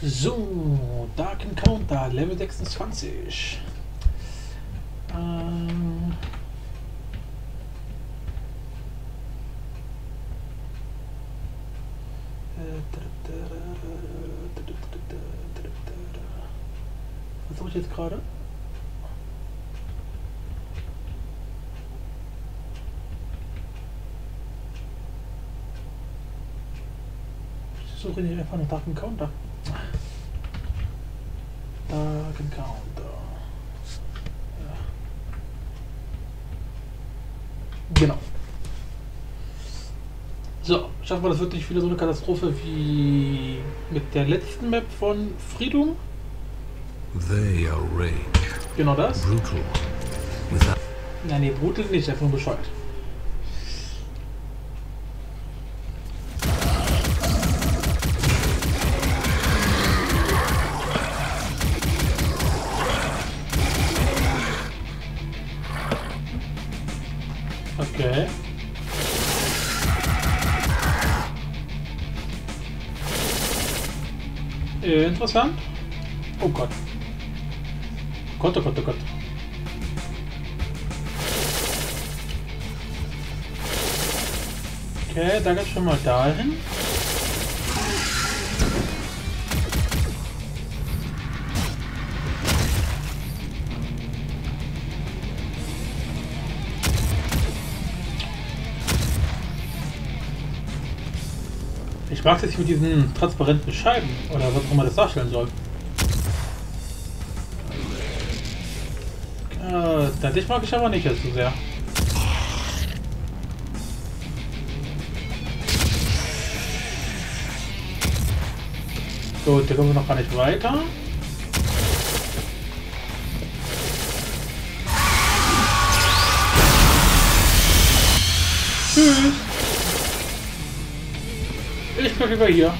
So, Dark Encounter, Level 26. Was suche ich jetzt gerade? Ich suche hier einfach noch Dark Encounter. Dark Encounter. Ja. Genau. So, ich hoffe, das wird nicht wieder so eine Katastrophe wie mit der letzten Map von Freedom. They are rage. Genau das. Brutal. Without Nein, nee, brutal nicht, einfach nur bescheuert. Okay. Interessant. Oh Gott. Gott, oh Gott, oh Gott. Okay, da geht's schon mal dahin. Ich mag es jetzt mit diesen transparenten Scheiben oder was auch immer das darstellen soll. Das mag ich aber nicht so sehr. Gut, da kommen wir noch gar nicht weiter. Tschüss. Ich bleibe über hier.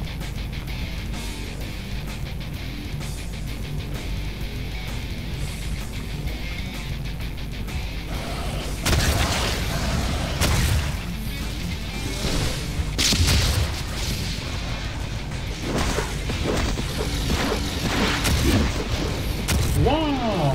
Wow.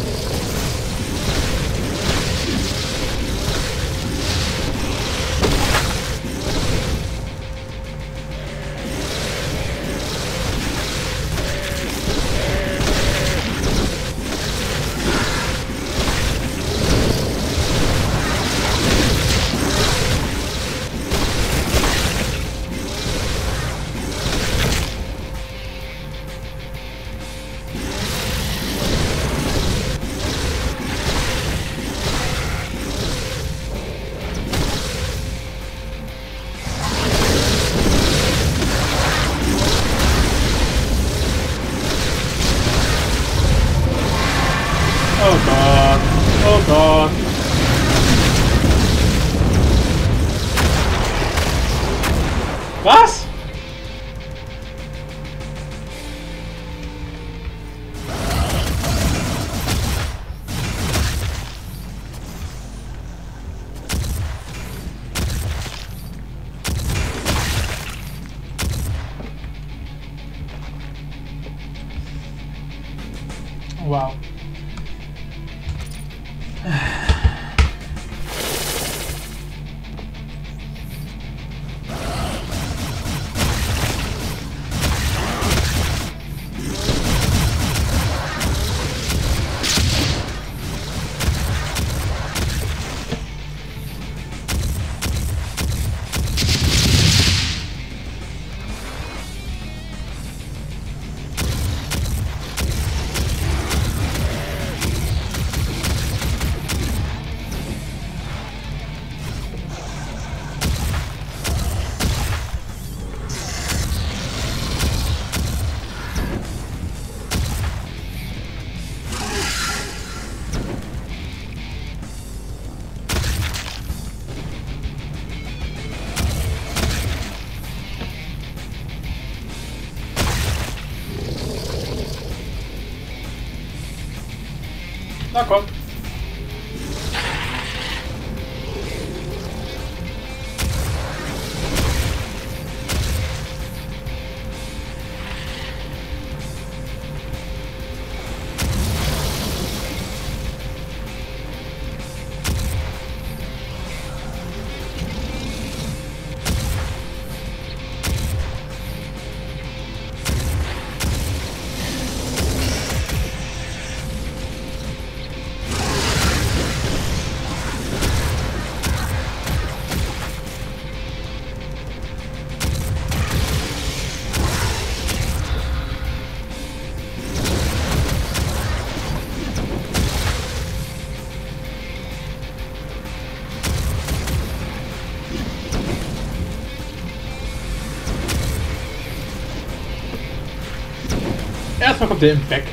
Oh Gott. Oh Gott. Was? Wow. Na komm. Erstmal kommt der im Back.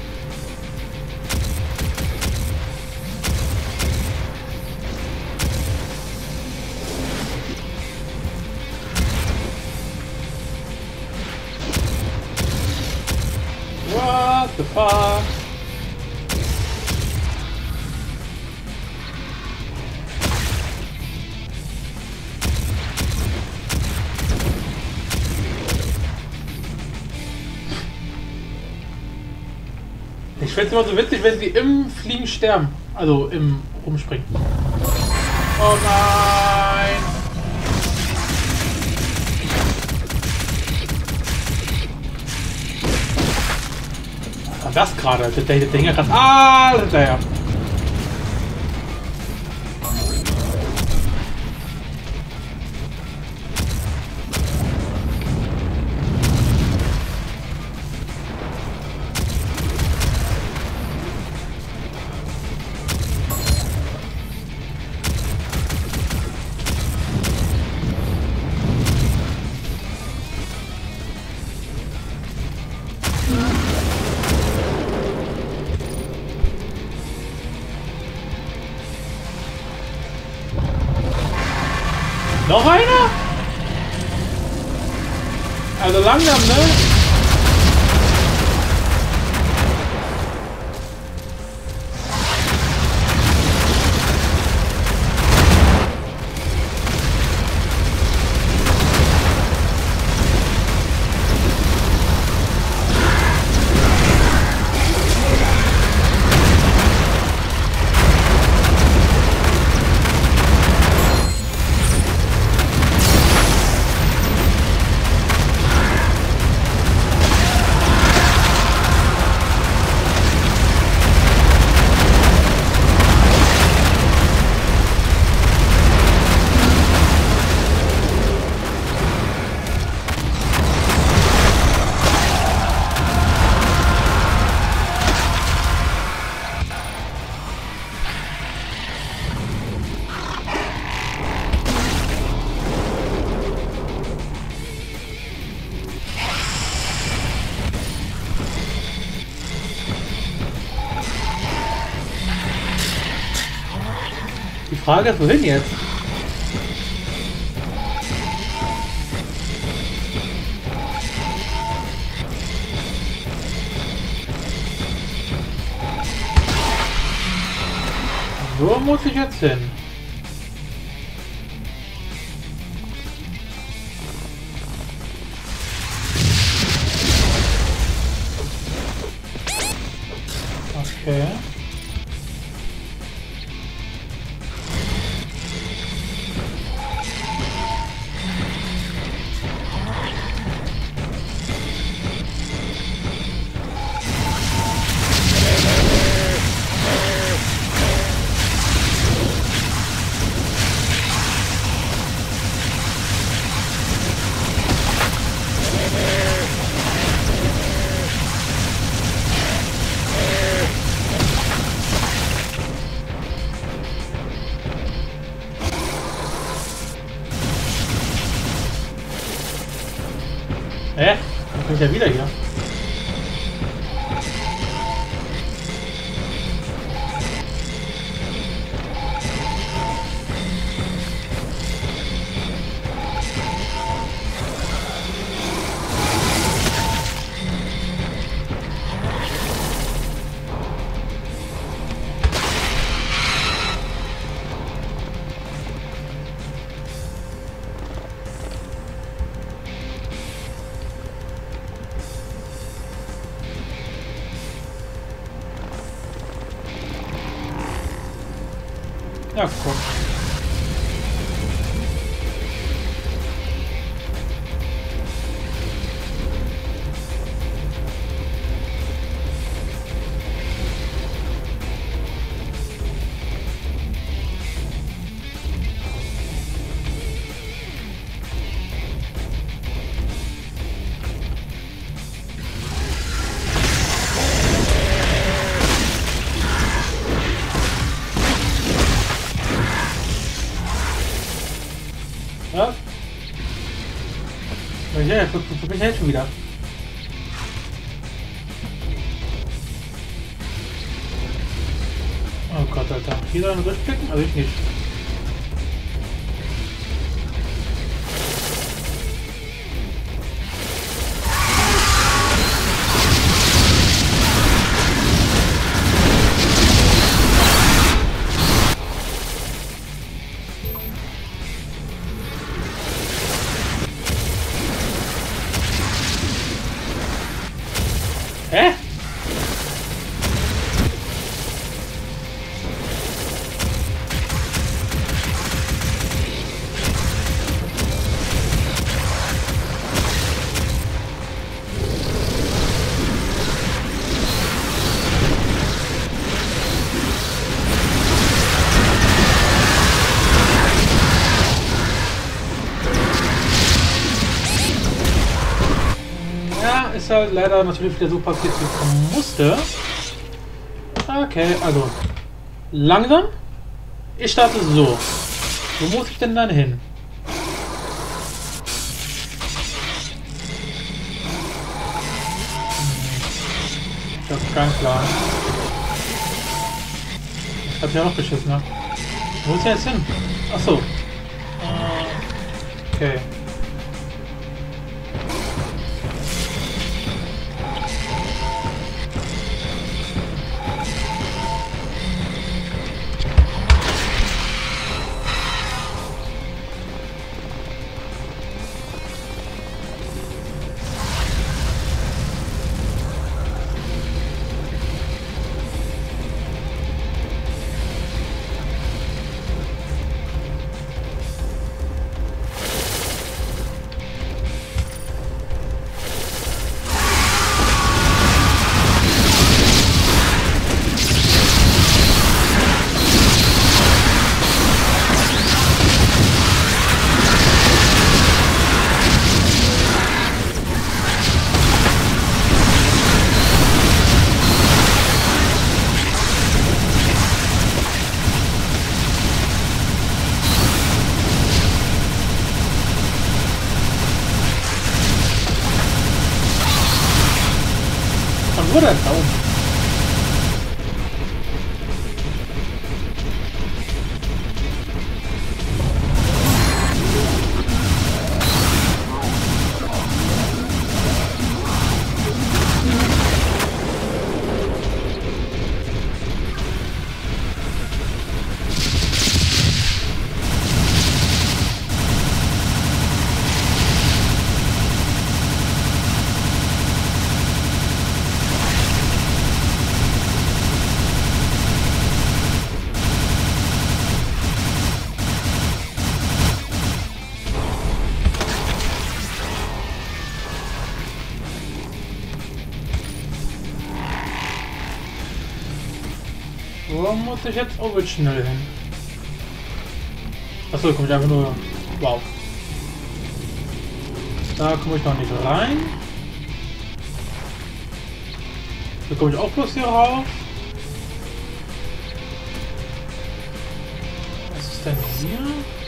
What the fuck? Ich finde es immer so witzig, wenn sie im Fliegen sterben. Also im Rumspringen. Oh nein! Was war das gerade? Der hing ja gerade alles hinterher. Noch einer? Also langsam, ne? Die Frage ist, wohin jetzt? Wo muss ich jetzt hin? Okay. Dann bin ich ja wieder hier. Ja, guck. Was? Ja, wo bin ich jetzt schon wieder? Alter. Hier dann durchklicken? Also ich nicht. Hä? Ja, ist halt leider natürlich wieder so passiert, wie es kommen musste. Okay, also langsam. Ich starte so. Wo muss ich denn dann hin? Das ist kein Plan. Ich hab ja noch geschissen, ne? Wo ist er jetzt hin? Achso. Okay. Wo denn? Da oben. Wo muss ich jetzt auch schnell hin? Achso, komme ich einfach nur. Wow. Da komme ich noch nicht rein. Da komme ich auch bloß hier rauf. Was ist denn hier?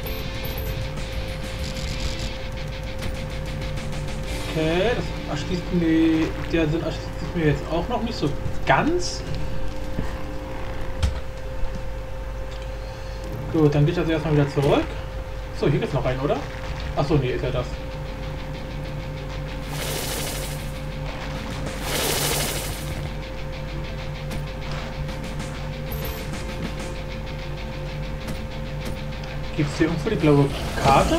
Okay, das erschließt mir, der Sinn erschließt mir jetzt auch noch nicht so ganz. Gut, dann gehe ich also erstmal wieder zurück. So, hier geht's noch rein, oder? Achso, nee, ist ja das. Gibt es hier irgendwo die blaue Karte?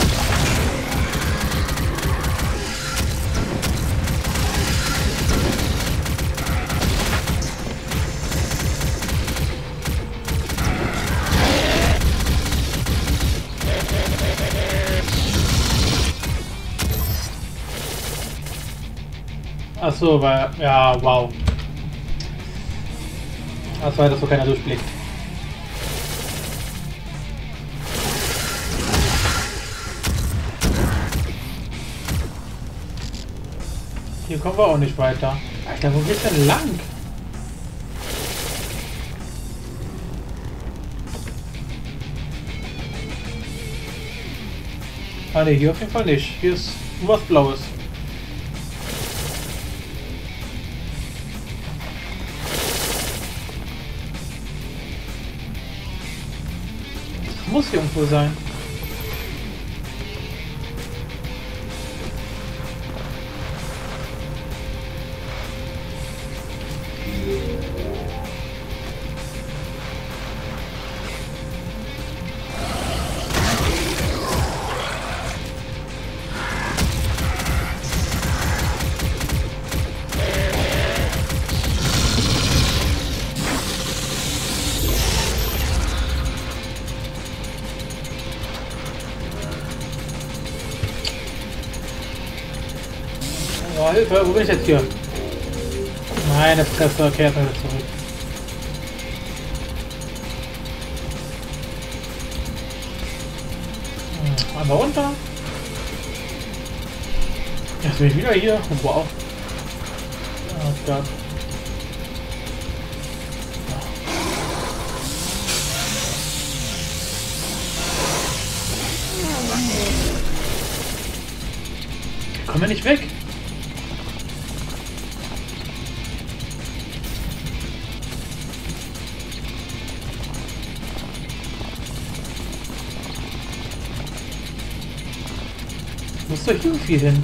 Achso, weil. Ja, wow. Das war das, wo keiner durchblickt. Hier kommen wir auch nicht weiter. Alter, wo geht's denn lang? Ah ne, hier auf jeden Fall nicht. Hier ist nur was Blaues. muss hier irgendwo sein. Oh, Hilfe, wo bin ich jetzt hier? Meine Fresse, kehrt mir zurück. Einmal runter. Jetzt bin ich wieder hier. Wow. Oh Gott. Kommen wir nicht weg? Muss doch irgendwie hin.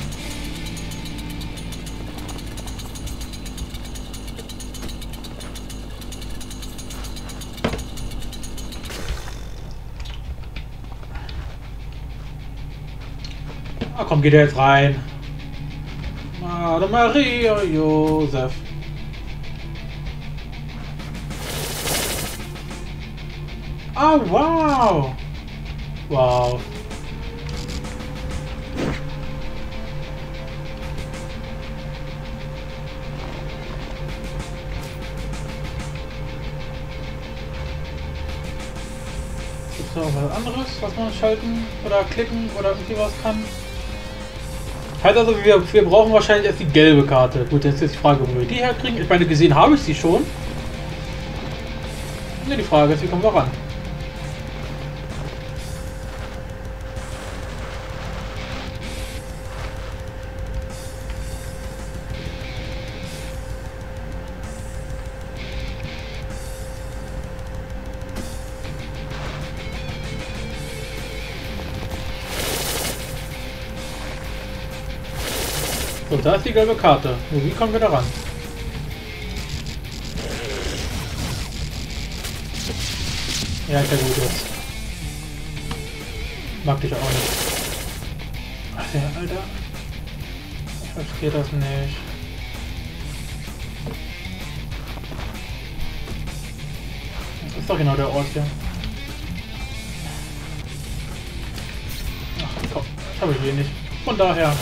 Ah, komm, geht er jetzt rein. Ave Maria, Josef. Ah, wow. Wow. Gibt es noch was anderes, was man schalten oder klicken oder irgendwie was kann? Heißt also, wir brauchen wahrscheinlich erst die gelbe Karte. Gut, jetzt ist die Frage, wo wir die herkriegen. Ich meine, gesehen habe ich sie schon. Ne, die Frage ist, wie kommen wir ran? So, da ist die gelbe Karte. Nur wie kommen wir da ran? Ja, ist ja gut jetzt. Mag dich auch nicht. Ach ja, Alter. Ich verstehe das nicht. Das ist doch genau der Ort hier. Ach komm, das habe ich hier nicht. Von daher.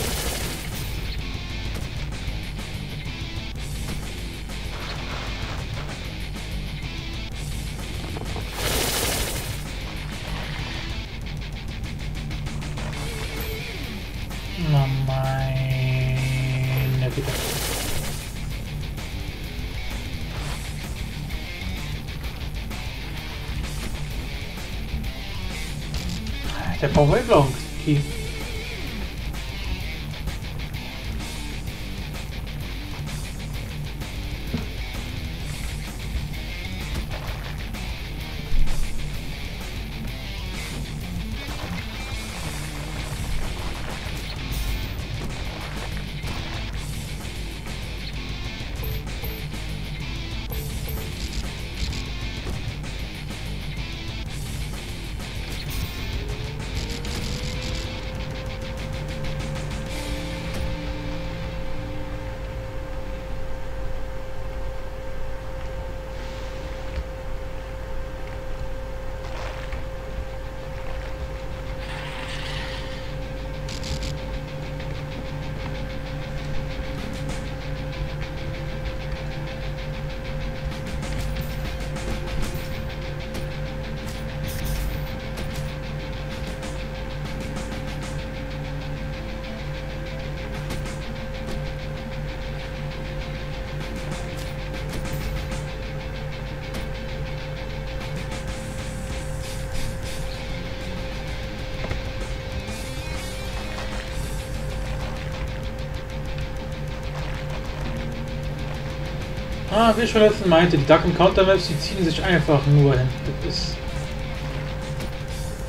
Na meine Güte. Der Power Blanc Key. Ah, wie ich schon letztens meinte, die Duck and Counter Maps, die ziehen sich einfach nur hin. Das ist...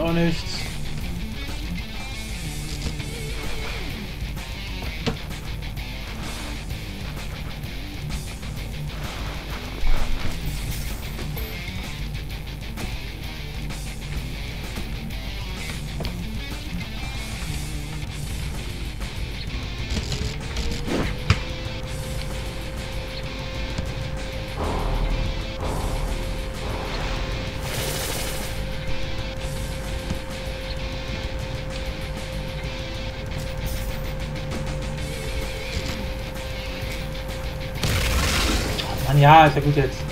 auch nichts. Mann, ja, ist ja gut jetzt.